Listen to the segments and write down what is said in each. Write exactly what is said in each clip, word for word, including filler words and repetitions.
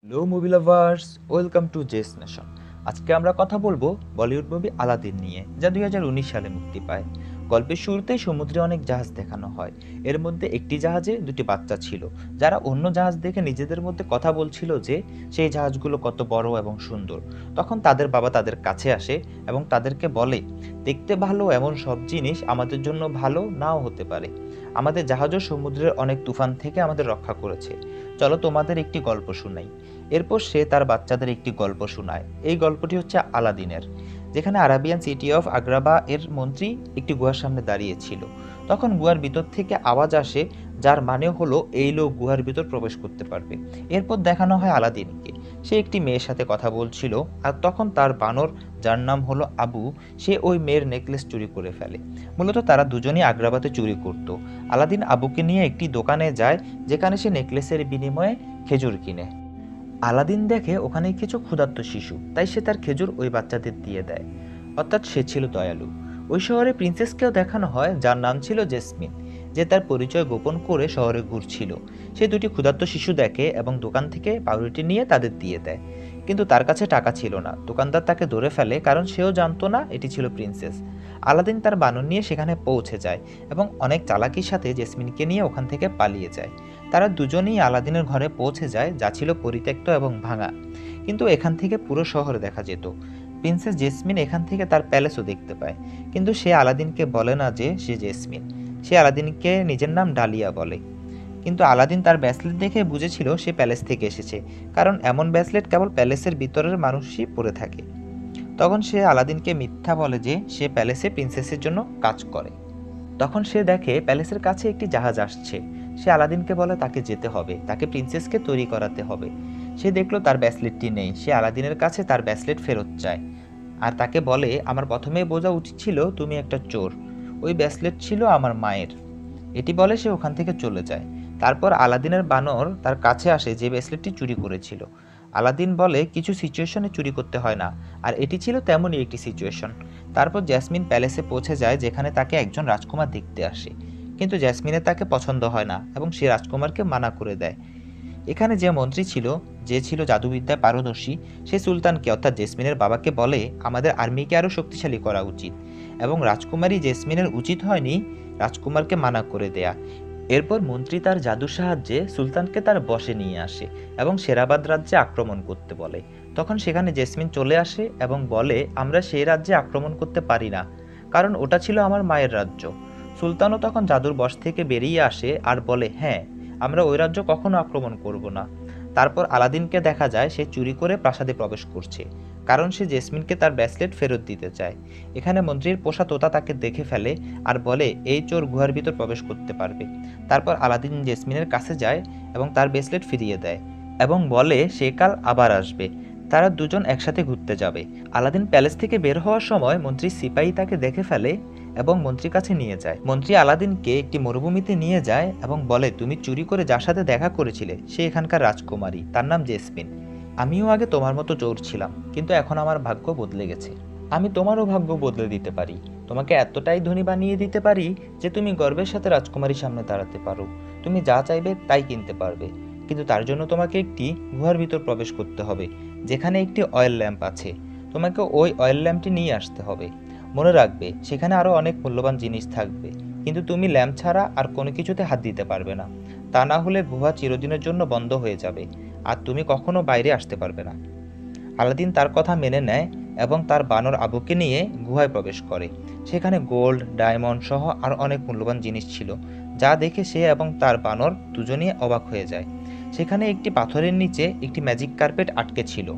Hello movie lovers, welcome to জেস nation. আজকে আমরা কথা বলবো বলিউড মুভি আলাদিন নিয়ে, যা দুই হাজার উনিশ সালে মুক্তি পায়। গল্পের শুরুতেই সমুদ্রে অনেক জাহাজ দেখানো হয়। এর মধ্যে একটি জাহাজে দুটি বাচ্চা ছিল, যারা অন্য জাহাজ দেখে নিজেদের মধ্যে কথা বলছিল যে সেই জাহাজগুলো কত বড় এবং সুন্দর। তখন তাদের বাবা তাদের কাছে আসে এবং তাদেরকে বলে, দেখতে ভালো এমন সব জিনিস আমাদের জন্য ভালো নাও হতে পারে। আমাদের জাহাজও সমুদ্রের অনেক তুফান থেকে আমাদের রক্ষা করেছে। চলো তোমাদের একটি গল্প শোনাই। এরপর সে তার বাচ্চাদের একটি গল্প শোনায়। এই গল্পটি হচ্ছে আলাদিনের, যেখানে আরাবিয়ান সিটি অফ আগ্রাবা এর মন্ত্রী একটি গুহার সামনে দাঁড়িয়ে ছিল। তখন গুহার ভিতর থেকে আওয়াজ আসে, যার মানে হলো এই লোক গুহার ভিতর প্রবেশ করতে পারবে। এরপর দেখানো হয় আলাদিনকে। সে একটি মেয়ের সাথে কথা বলছিল, আর তখন তার বানর, যার নাম হলো আবু, সে ওই মেয়ের নেকলেস চুরি করে ফেলে। মূলত তারা দুজনই আগ্রাবাতে চুরি করত। আলাদিন আবুকে নিয়ে একটি দোকানে যায়, যেখানে সে নেকলেসের বিনিময়ে খেজুর কিনে। আলাদিন দেখে ওখানে কিছু ক্ষুধার্ত শিশু, তাই সে তার খেজুর ওই বাচ্চাদের দিয়ে দেয়। অর্থাৎ সে ছিল দয়ালু। ওই শহরে প্রিন্সেসকেও দেখানো হয়, যার নাম ছিল জেসমিন, যে তার পরিচয় গোপন করে শহরে ঘুরছিল। সে দুটি ক্ষুধার্ত শিশু দেখে এবং দোকান থেকে পাউরুটি নিয়ে তাদের দিয়ে দেয়। কিন্তু তার কাছে টাকা ছিল না। দোকানদার তাকে ধরে ফেলে, কারণ সেও জানতো না এটি ছিল প্রিন্সেস। আলাদিন তার বানর নিয়ে সেখানে পৌঁছে যায় এবং অনেক চালাকির সাথে জেসমিনকে নিয়ে ওখান থেকে পালিয়ে যায়। তারা দুজনেই আলাদিনের ঘরে পৌঁছে যায়, যা ছিল পরিত্যক্ত এবং ভাঙা, কিন্তু এখান থেকে পুরো শহর দেখা যেত। প্রিন্সেস জেসমিন এখান থেকে তার প্যালেসও দেখতে পায়, কিন্তু সে আলাদিনকে বলে না যে সে জেসমিন। সে আলাদিনকে নিজের নাম ডালিয়া বলে। কিন্তু আলাদিন তার ব্যাসলেট দেখে বুঝেছিল সে প্যালেস থেকে এসেছে, কারণ এমন ব্যাসলেট কেবল প্যালেসের ভিতরের মানুষই পরে থাকে। তখন সে আলাদিনকে মিথ্যা বলে যে সে প্যালেসে প্রিন্সেসের জন্য কাজ করে। তখন সে দেখে প্যালেসের কাছে একটি জাহাজ আসছে। সে আলাদিনকে বলে তাকে যেতে হবে, তাকে প্রিন্সেসকে তৈরি করাতে হবে। সে দেখলো তার ব্যাসলেটটি নেই। সে আলাদিনের কাছে তার ব্যাসলেট ফেরত চায়, আর তাকে বলে, আমার প্রথমেই বোঝা উচিত ছিল তুমি একটা চোর। ওই ব্যাসলেট ছিল আমার মায়ের। এটি বলে সে ওখান থেকে চলে যায়। তারপর আলাদিনের বানর তার কাছে আসে, যে ব্রেসলেটটি চুরি করেছিল। আলাদিন বলে, কিছু সিচুয়েশনে চুরি করতে হয় না, আর এটি ছিল তেমনই একটি সিচুয়েশন। তারপর জেসমিন প্যালেসে পৌঁছে যায়, যেখানে তাকে একজন রাজকুমার দেখতে আসে। কিন্তু জেসমিনের তাকে পছন্দ হয় না এবং সে রাজকুমারকে মানা করে দেয়। এখানে যে মন্ত্রী ছিল, যে ছিল জাদুবিদ্যায় পারদর্শী, সে সুলতানকে অর্থাৎ জেসমিনের বাবাকে বলে, আমাদের আর্মিকে আরও শক্তিশালী করা উচিত, এবং রাজকুমারী জেসমিনের উচিত হয়নি রাজকুমারকে মানা করে দেয়া। এরপর মন্ত্রী তার জাদুর সাহায্যে সুলতানকে তার বশে নিয়ে আসে এবং সেরাবাদ রাজ্যে আক্রমণ করতে বলে। তখন সেখানে জেসমিন চলে আসে এবং বলে, আমরা সেই রাজ্যে আক্রমণ করতে পারি না, কারণ ওটা ছিল আমার মায়ের রাজ্য। সুলতানও তখন জাদুর বশ থেকে বেরিয়ে আসে আর বলে, হ্যাঁ, আমরা ওই রাজ্য কখনো আক্রমণ করব না। তারপর আলাদিনকে দেখা যায় সে চুরি করে প্রাসাদে প্রবেশ করছে, কারণ সে জেসমিনকে তার ব্রেসলেট ফেরত দিতে চায়। এখানে মন্ত্রীর পোষা তোতা তাকে দেখে ফেলে আর বলে, এই চোর গুহার ভিতর প্রবেশ করতে পারবে। তারপর আলাদিন জেসমিনের কাছে যায় এবং তার ব্রেসলেট ফিরিয়ে দেয় এবং বলে সে কাল আবার আসবে। তারা দুজন একসাথে ঘুরতে যাবে। আলাদিন প্যালেস থেকে বের হওয়ার সময় মন্ত্রী সিপাহী তাকে দেখে ফেলে এবং মন্ত্রীর কাছে নিয়ে যায়। মন্ত্রী আলাদিনকে একটি মরুভূমিতে নিয়ে যায় এবং বলে, তুমি চুরি করে যার সাথে দেখা করেছিলে সে এখানকার রাজকুমারী, তার নাম জেসমিন। আমিও আগে তোমার মতো চোর ছিলাম, কিন্তু এখন আমার ভাগ্য বদলে গেছে। আমি তোমারও ভাগ্য বদলে দিতে পারি। তোমাকে এতটাই ধনী বানিয়ে দিতে পারি যে তুমি গর্বের সাথে রাজকুমারীর সামনে দাঁড়াতে পারো। তুমি যা চাইবে তাই কিনতে পারবে, কিন্তু তার জন্য তোমাকে একটি গুহার ভিতর প্রবেশ করতে হবে, যেখানে একটি অয়েল ল্যাম্প আছে। তোমাকে ওই অয়েল ল্যাম্পটি নিয়ে আসতে হবে। মনে রাখবে, সেখানে আরও অনেক মূল্যবান জিনিস থাকবে, কিন্তু তুমি ল্যাম্প ছাড়া আর কোনো কিছুতে হাত দিতে পারবে না। তা না হলে গুহা চিরদিনের জন্য বন্ধ হয়ে যাবে, আর তুমি কখনো বাইরে আসতে পারবে না। আলাদিন তার কথা মেনে নেয় এবং তার বানর আবুকে নিয়ে গুহায় প্রবেশ করে। সেখানে গোল্ড, ডায়মন্ড সহ আর অনেক মূল্যবান জিনিস ছিল, যা দেখে সে এবং তার বানর দুজনেই অবাক হয়ে যায়। সেখানে একটি পাথরের নিচে একটি ম্যাজিক কার্পেট আটকে ছিল,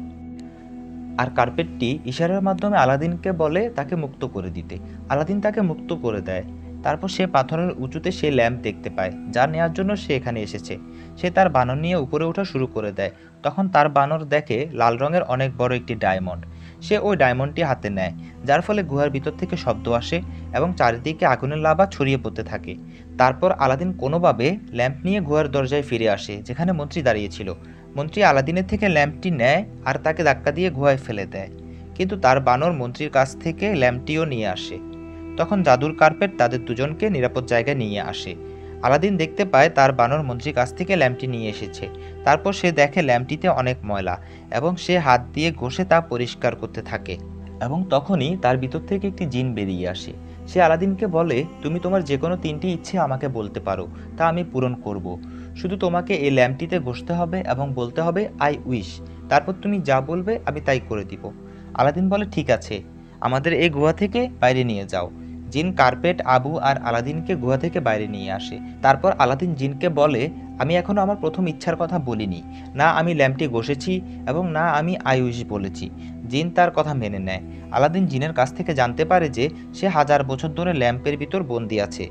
আর কার্পেটটি ইশারার মাধ্যমে আলাদিনকে বলে তাকে মুক্ত করে দিতে। আলাদিন তাকে মুক্ত করে দেয়। তারপর সে পাথরের উঁচুতে সে ল্যাম্প দেখতে পায়, যা নেওয়ার জন্য সে এখানে এসেছে। সে তার বানর নিয়ে উপরে ওঠা শুরু করে দেয়। তখন তার বানর দেখে লাল রঙের অনেক বড় একটি ডায়মন্ড। সে ওই ডায়মন্ডটি হাতে নেয়, যার ফলে গুহার ভিতর থেকে শব্দ আসে এবং চারিদিকে আগুনের লাভা ছড়িয়ে পড়তে থাকে। তারপর আলাদিন কোনোভাবে ল্যাম্প নিয়ে গুহার দরজায় ফিরে আসে, যেখানে মন্ত্রী দাঁড়িয়েছিল। মন্ত্রী আলাদিনের থেকে ল্যাম্পটি নেয় আর তাকে ধাক্কা দিয়ে গুহায় ফেলে দেয়, কিন্তু তার বানর মন্ত্রীর কাছ থেকে ল্যাম্পটিও নিয়ে আসে। তখন জাদুর কার্পেট তাদের দুজনকে নিরাপদ জায়গায় নিয়ে আসে। আলাদিন দেখতে পায় তার বানর মন্ত্রীর কাছ থেকে ল্যাম্পটি নিয়ে এসেছে। তারপর সে দেখে ল্যাম্পটিতে অনেক ময়লা এবং সে হাত দিয়ে ঘষে তা পরিষ্কার করতে থাকে এবং তখনই তার ভিতর থেকে একটি জিন বেরিয়ে আসে। সে আলাদিনকে বলে, তুমি তোমার যে কোনো তিনটি ইচ্ছে আমাকে বলতে পারো, তা আমি পূরণ করব। শুধু তোমাকে এই ল্যাম্পটিতে ঘষতে হবে এবং বলতে হবে আই উইশ। তারপর তুমি যা বলবে আমি তাই করে দিব। আলাদিন বলে, ঠিক আছে, আমাদের এই গুহা থেকে বাইরে নিয়ে যাও। জিন কার্পেট, আবু আর আলাদিনকে গুহা থেকে বাইরে নিয়ে আসে। তারপর আলাদিন জিনকে বলে, আমি এখনও আমার প্রথম ইচ্ছার কথা বলিনি, না আমি ল্যাম্পটি ঘষেছি এবং না আমি আই উইশ বলেছি। জিন তার কথা মেনে নেয়। আলাদিন জিনের কাছ থেকে জানতে পারে যে সে হাজার বছর ধরে ল্যাম্পের ভিতর বন্দি আছে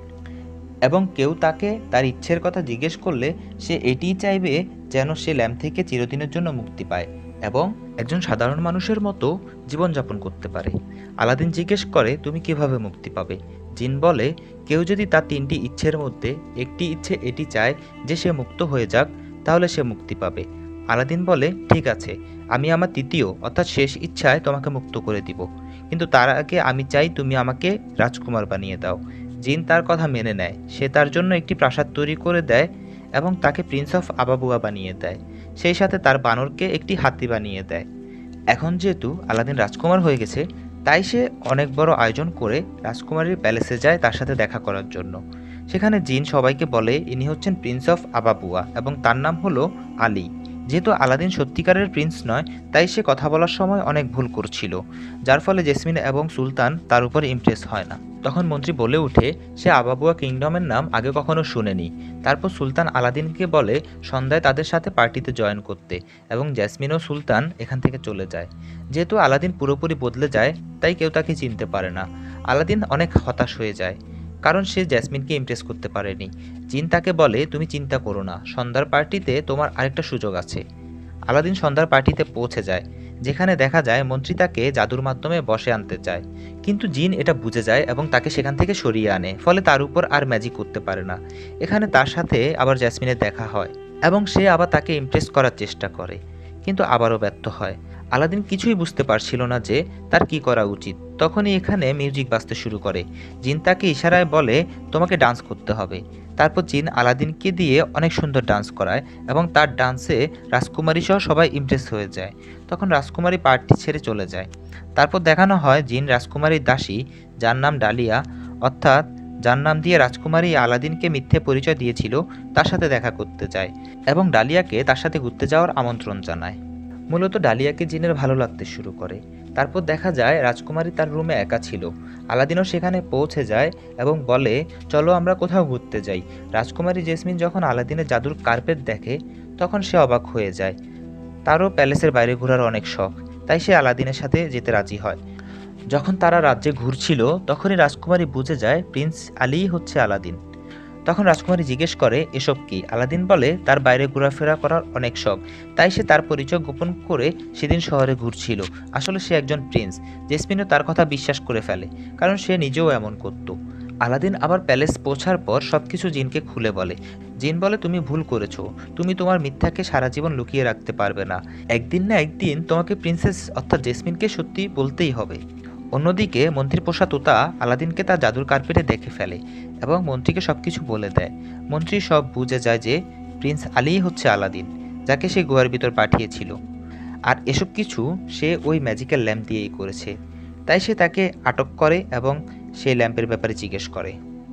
এবং কেউ তাকে তার ইচ্ছের কথা জিজ্ঞেস করলে সে এটিই চাইবে যেন সে ল্যাম্প থেকে চিরদিনের জন্য মুক্তি পায় এবং একজন সাধারণ মানুষের মতো জীবনযাপন করতে পারে। আলাদিন জিজ্ঞেস করে, তুমি কিভাবে মুক্তি পাবে? জিন বলে, কেউ যদি তার তিনটি ইচ্ছের মধ্যে একটি ইচ্ছে এটি চায় যে সে মুক্ত হয়ে যাক, তাহলে সে মুক্তি পাবে। আলাদিন বলে, ঠিক আছে, আমি আমার তৃতীয় অর্থাৎ শেষ ইচ্ছায় তোমাকে মুক্ত করে দিব, কিন্তু তার আগে আমি চাই তুমি আমাকে রাজকুমার বানিয়ে দাও। জিন তার কথা মেনে নেয়। সে তার জন্য একটি প্রাসাদ তৈরি করে দেয় এবং তাকে প্রিন্স অফ আবাবুয়া বানিয়ে দেয়। সেই সাথে তার বানরকে একটি হাতি বানিয়ে দেয়। এখন যেহেতু আলাদিন রাজকুমার হয়ে গেছে, তাই সে অনেক বড় আয়োজন করে রাজকুমারীর প্যালেসে যায় তার সাথে দেখা করার জন্য। সেখানে জিন সবাইকে বলে ইনি হচ্ছেন প্রিন্স অফ আবাবুয়া এবং তার নাম হলো আলী। যেহেতু আলাদিন সত্যিকারের প্রিন্স নয়, তাই সে কথা বলার সময় অনেক ভুল করছিল, যার ফলে জেসমিন এবং সুলতান তার উপর ইমপ্রেস হয় না। তখন মন্ত্রী বলে ওঠে সে আবাবুয়া কিংডমের নাম আগে কখনো শুনেনি। তারপর সুলতান আলাদিনকে বলে সন্ধ্যায় তাদের সাথে পার্টিতে জয়েন করতে এবং জেসমিন ও সুলতান এখান থেকে চলে যায়। যেহেতু আলাদিন পুরোপুরি বদলে যায়, তাই কেউ তাকে চিনতে পারে না। আলাদিন অনেক হতাশ হয়ে যায়, কারণ সে জেসমিনকে ইমপ্রেস করতে পারেনি। জিন তাকে বলে, তুমি চিন্তা করো না, সন্ধ্যার পার্টিতে তোমার আরেকটা সুযোগ আছে। আলাদিন সন্ধ্যার পার্টিতে পৌঁছে যায়, যেখানে দেখা যায় মন্ত্রী তাকে জাদুর মাধ্যমে বশে আনতে চায়, কিন্তু জিন এটা বুঝে যায় এবং তাকে সেখান থেকে সরিয়ে আনে, ফলে তার উপর আর ম্যাজিক করতে পারে না। এখানে তার সাথে আবার জেসমিনের দেখা হয় এবং সে আবার তাকে ইমপ্রেস করার চেষ্টা করে, কিন্তু আবারও ব্যর্থ হয়। আলাদিন কিছুই বুঝতে পারছিল না যে তার কি করা উচিত। তখনই এখানে মিউজিক বাজতে শুরু করে। জিন তাকে ইশারায় বলে তোমাকে ডান্স করতে হবে। তারপর জিন আলাদিনকে দিয়ে অনেক সুন্দর ডান্স করায় এবং তার ডান্সে রাজকুমারী সহ সবাই ইমপ্রেস হয়ে যায়। তখন রাজকুমারী পার্টি ছেড়ে চলে যায়। তারপর দেখানো হয় জিন রাজকুমারীর দাসী, যার নাম ডালিয়া, অর্থাৎ যার নাম দিয়ে রাজকুমারী আলাদিনকে মিথ্যে পরিচয় দিয়েছিল, তার সাথে দেখা করতে যায় এবং ডালিয়াকে তার সাথে ঘুরতে যাওয়ার আমন্ত্রণ জানায়। মূলত ডালিয়াকে জিনের ভালো লাগতে শুরু করে। তারপর দেখা যায় রাজকুমারী তার রুমে একা ছিল। আলাদিনও সেখানে পৌঁছে যায় এবং বলে চলো আমরা কোথাও ঘুরতে যাই। রাজকুমারী জেসমিন যখন আলাদিনের জাদুর কার্পেট দেখে, তখন সে অবাক হয়ে যায়। তারও প্যালেসের বাইরে ঘোরার অনেক শখ, তাই সে আলাদিনের সাথে যেতে রাজি হয়। যখন তারা রাজ্যে ঘুরছিল, তখনই রাজকুমারী বুঝে যায় প্রিন্স আলীই হচ্ছে আলাদিন। তখন রাজকুমারী জিজ্ঞেস করে এসব কি? আলাদিন বলে তার বাইরে ঘোরাফেরা করার অনেক শখ, তাই সে তার পরিচয় গোপন করে সেদিন শহরে ঘুরছিল। আসলে সে একজন প্রিন্স। জেসমিনও তার কথা বিশ্বাস করে ফেলে, কারণ সে নিজেও এমন করত। আলাদিন আবার প্যালেস পৌঁছার পর সবকিছু জিনকে খুলে বলে। জিন বলে তুমি ভুল করেছো, তুমি তোমার মিথ্যাকে সারা জীবন লুকিয়ে রাখতে পারবে না। একদিন না একদিন তোমাকে প্রিন্সেস অর্থাৎ জেসমিনকে সত্যি বলতেই হবে। অন্যদিকে মন্ত্রীর পোষা তোতা আলাদিনকে তার জাদুর কার্পেটে দেখে ফেলে এবং মন্ত্রীকে সবকিছু বলে দেয়। মন্ত্রী সব বুঝে যায় যে প্রিন্স আলীই হচ্ছে আলাদিন, যাকে সে গুহার ভিতর পাঠিয়েছিল, আর এসব কিছু সে ওই ম্যাজিক্যাল ল্যাম্প দিয়েই করেছে। তাই সে তাকে আটক করে এবং সেই ল্যাম্পের ব্যাপারে জিজ্ঞেস করে,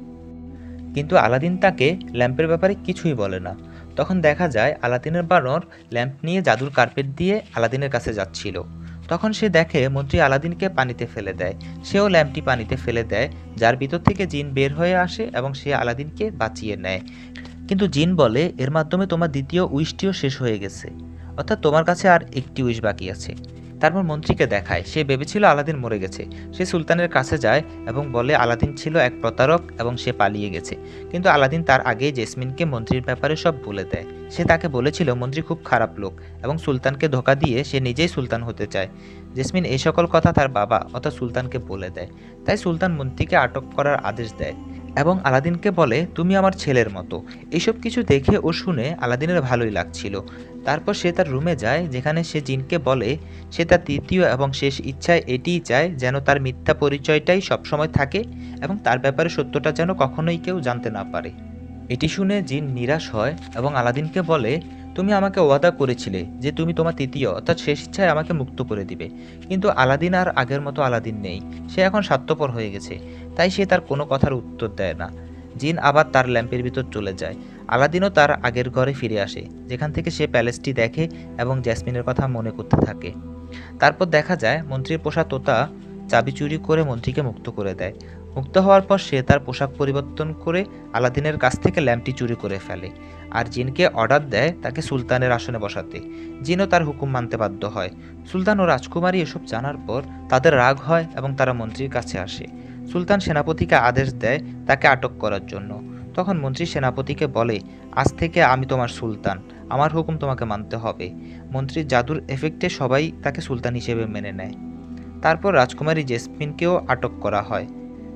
কিন্তু আলাদিন তাকে ল্যাম্পের ব্যাপারে কিছুই বলে না। তখন দেখা যায় আলাদিনের বানর ল্যাম্প নিয়ে জাদুর কার্পেট দিয়ে আলাদিনের কাছে যাচ্ছিল। তখন সে দেখে মন্ত্রী আলাদিনকে পানিতে ফেলে দেয়। সেও ল্যাম্পটি পানিতে ফেলে দেয়, যার ভিতর থেকে জিন বের হয়ে আসে এবং সে আলাদিনকে বাঁচিয়ে নেয়। কিন্তু জিন বলে এর মাধ্যমে তোমার দ্বিতীয় উইশটিও শেষ হয়ে গেছে, অর্থাৎ তোমার কাছে আর একটি উইশ বাকি আছে। তারপর মন্ত্রীকে দেখায়, সে ভেবেছিল আলাদিন মরে গেছে। সে সুলতানের কাছে যায় এবং বলে আলাদিন ছিল এক প্রতারক এবং সে পালিয়ে গেছে। কিন্তু আলাদিন তার আগেই জেসমিনকে মন্ত্রীর ব্যাপারে সব বলে দেয়। সে তাকে বলেছিল মন্ত্রী খুব খারাপ লোক এবং সুলতানকে ধোঁকা দিয়ে সে নিজেই সুলতান হতে চায়। জেসমিন এই সকল কথা তার বাবা অর্থাৎ সুলতানকে বলে দেয়। তাই সুলতান মন্ত্রীকে আটক করার আদেশ দেয় এবং আলাদিনকে বলে তুমি আমার ছেলের মতো। এইসব কিছু দেখে ও শুনে আলাদিনের ভালোই লাগছিল। তারপর সে তার রুমে যায়, যেখানে সে জিনকে বলে সে তার তৃতীয় এবং শেষ ইচ্ছায় এটিই চায় যেন তার মিথ্যা পরিচয়টাই সবসময় থাকে এবং তার ব্যাপারে সত্যটা যেন কখনোই কেউ জানতে না পারে। এটি শুনে জিন নিরাশ হয় এবং আলাদিনকে বলে, তুমি আমাকে ওয়াদা করেছিলে যে তুমি তোমার তৃতীয় অর্থাৎ শেষ ইচ্ছায় আমাকে মুক্ত করে দিবে, কিন্তু আলাদিন আর আগের মতো আলাদিন নেই। সে এখন স্বার্থপর হয়ে গেছে, তাই সে তার কোনো কথার উত্তর দেয় না। জিন আবার তার ল্যাম্পের ভিতর চলে যায়। আলাদিনও তার আগের ঘরে ফিরে আসে, যেখান থেকে সে প্যালেসটি দেখে এবং জেসমিনের কথা মনে করতে থাকে। তারপর দেখা যায় মন্ত্রীর পোষা তোতা চাবি চুরি করে মন্ত্রীকে মুক্ত করে দেয়। মুক্ত হওয়ার পর সে তার পোশাক পরিবর্তন করে আলাদিনের কাছ থেকে ল্যাম্পটি চুরি করে ফেলে আর জিনকে অর্ডার দেয় তাকে সুলতানের আসনে বসাতে। জিনও তার হুকুম মানতে বাধ্য হয়। সুলতান ও রাজকুমারী এসব জানার পর তাদের রাগ হয় এবং তারা মন্ত্রীর কাছে আসে। সুলতান সেনাপতিকে আদেশ দেয় তাকে আটক করার জন্য। তখন মন্ত্রী সেনাপতিকে বলে, আজ থেকে আমি তোমার সুলতান, আমার হুকুম তোমাকে মানতে হবে। মন্ত্রীর জাদুর এফেক্টে সবাই তাকে সুলতান হিসেবে মেনে নেয়। তারপর রাজকুমারী জেসমিনকেও আটক করা হয়।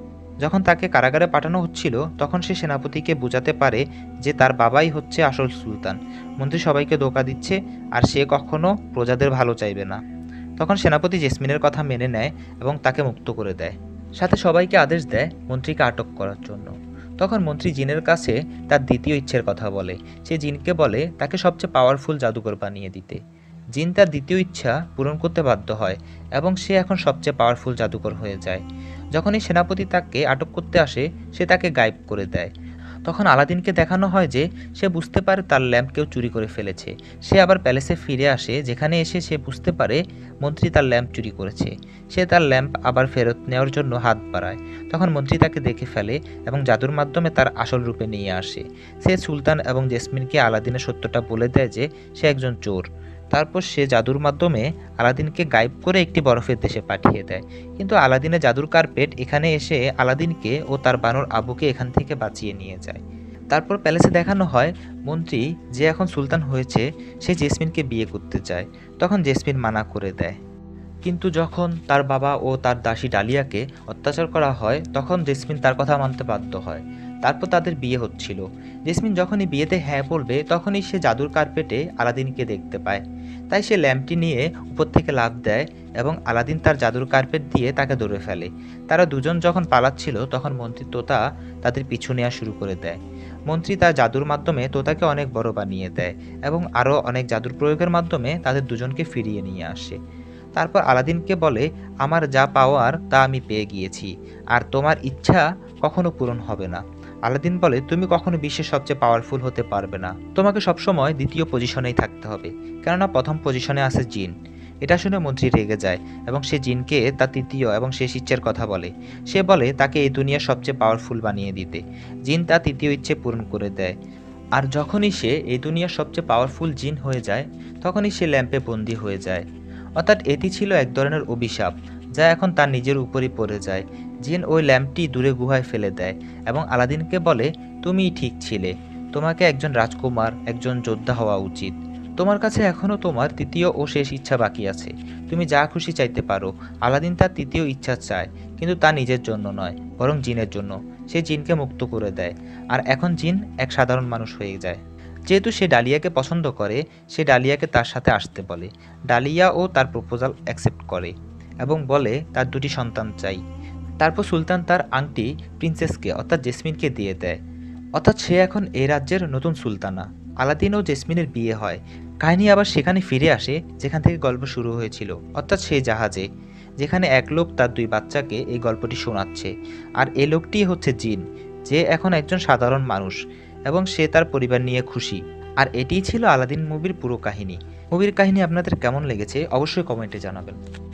যখন তাকে কারাগারে পাঠানো হচ্ছিল তখন সে সেনাপতিকে বোঝাতে পারে যে তার বাবাই হচ্ছে আসল সুলতান। মন্ত্রী সবাইকে ধোঁকা দিচ্ছে আর সে কখনো প্রজাদের ভালো চাইবে না। তখন সেনাপতি জেসমিনের কথা মেনে নেয় এবং তাকে মুক্ত করে দেয়। সাথে সবাইকে আদেশ দেয় মন্ত্রীকে আটক করার জন্য। তখন মন্ত্রী জিনের কাছে তার দ্বিতীয় ইচ্ছের কথা বলে। সে জিনকে বলে তাকে সবচেয়ে পাওয়ারফুল জাদুকর বানিয়ে দিতে। জিন তার দ্বিতীয় ইচ্ছা পূরণ করতে বাধ্য হয় এবং সে এখন সবচেয়ে পাওয়ারফুল জাদুকর হয়ে যায়। যখনই সেনাপতি তাকে আটক করতে আসে সে তাকে গায়েব করে দেয়। তখন আলাদিনকে দেখানো হয় যে সে বুঝতে পারে তার ল্যাম্প কেউ চুরি করে ফেলেছে। সে আবার প্যালেসে ফিরে আসে, যেখানে এসে সে বুঝতে পারে মন্ত্রী তার ল্যাম্প চুরি করেছে। সে তার ল্যাম্প আবার ফেরত নেওয়ার জন্য হাত বাড়ায়। তখন মন্ত্রী তাকে দেখে ফেলে এবং জাদুর মাধ্যমে তার আসল রূপে নিয়ে আসে। সে সুলতান এবং জেসমিনকে আলাদিনের সত্যটা বলে দেয় যে সে একজন চোর। তারপর সে জাদুর মাধ্যমে আলাদিনকে গায়েব করে একটি বরফের দেশে পাঠিয়ে দেয়। কিন্তু আলাদিনের জাদুর কার্পেট এখানে এসে আলাদিনকে ও তার বানর আবুকে এখান থেকে বাঁচিয়ে নিয়ে যায়। তারপর প্যালেসে দেখানো হয় মন্ত্রী যে এখন সুলতান হয়েছে সে জেসমিনকে বিয়ে করতে চায়। তখন জেসমিন মানা করে দেয়। কিন্তু যখন তার বাবা ও তার দাসী ডালিয়াকে অত্যাচার করা হয় তখন জেসমিন তার কথা মানতে বাধ্য হয়। তারপর তাদের বিয়ে হচ্ছিল। জেসমিন যখনই বিয়েতে হ্যাঁ বলবে তখনই সে জাদুর কার্পেটে আলাদিনকে দেখতে পায়। তাই সে ল্যাম্পটি নিয়ে উপর থেকে লাফ দেয় এবং আলাদিন তার জাদুর কার্পেট দিয়ে তাকে ধরে ফেলে। তারা দুজন যখন পালাচ্ছিল তখন মন্ত্রী তোতা তাদের পিছু নেওয়া শুরু করে দেয়। মন্ত্রী তার জাদুর মাধ্যমে তোতাকে অনেক বড় বানিয়ে দেয় এবং আরও অনেক জাদুর প্রয়োগের মাধ্যমে তাদের দুজনকে ফিরিয়ে নিয়ে আসে। তারপর আলাদিনকে বলে, আমার যা পাওয়ার তা আমি পেয়ে গিয়েছি, আর তোমার ইচ্ছা কখনো পূরণ হবে না। আলাদিন বলে, তুমি কখনো বিশ্বের সবচেয়ে পাওয়ারফুল হতে পারবে না, তোমাকে সবসময় দ্বিতীয় পজিশনেই থাকতে হবে, কেননা প্রথম পজিশনে আছে জিন। এটা শুনে মন্ত্রী রেগে যায় এবং সে জিনকে তার তৃতীয় এবং শেষ ইচ্ছের কথা বলে। সে বলে তাকে এই দুনিয়ার সবচেয়ে পাওয়ারফুল বানিয়ে দিতে। জিন তার তৃতীয় ইচ্ছে পূরণ করে দেয়। আর যখনই সে এই দুনিয়ার সবচেয়ে পাওয়ারফুল জিন হয়ে যায় তখনই সে ল্যাম্পে বন্দী হয়ে যায়। অর্থাৎ এটি ছিল এক ধরনের অভিশাপ যা এখন তার নিজের উপরই পড়ে যায়। জিন ওই ল্যাম্পটি দূরে গুহায় ফেলে দেয় এবং আলাদিনকে বলে, তুমিই ঠিক ছিলে, তোমাকে একজন রাজকুমার, একজন যোদ্ধা হওয়া উচিত। তোমার কাছে এখনও তোমার তৃতীয় ও শেষ ইচ্ছা বাকি আছে, তুমি যা খুশি চাইতে পারো। আলাদিন তার তৃতীয় ইচ্ছা চায়, কিন্তু তা নিজের জন্য নয় বরং জিনের জন্য। সে জিনকে মুক্ত করে দেয় আর এখন জিন এক সাধারণ মানুষ হয়ে যায়। যেহেতু সে ডালিয়াকে পছন্দ করে সে ডালিয়াকে তার সাথে আসতে বলে। ডালিয়া ও তার প্রপোজাল অ্যাকসেপ্ট করে এবং বলে তার দুটি সন্তান চাই। তারপর সুলতান তার আংটি প্রিন্সেসকে অর্থাৎ জেসমিনকে দিয়ে দেয়। অর্থাৎ সে এখন এই রাজ্যের নতুন সুলতানা। আলাদিন ও জেসমিনের বিয়ে হয়। কাহিনী আবার সেখানে ফিরে আসে যেখান থেকে গল্প শুরু হয়েছিল, অর্থাৎ সেই জাহাজে, যেখানে এক লোক তার দুই বাচ্চাকে এই গল্পটি শোনাচ্ছে। আর এই লোকটি হচ্ছে জিন, যে এখন একজন সাধারণ মানুষ এবং সে তার পরিবার নিয়ে খুশি। আর এটিই ছিল আলাদিন মুভির পুরো কাহিনী। মুভির কাহিনী আপনাদের কেমন লেগেছে অবশ্যই কমেন্টে জানাবেন।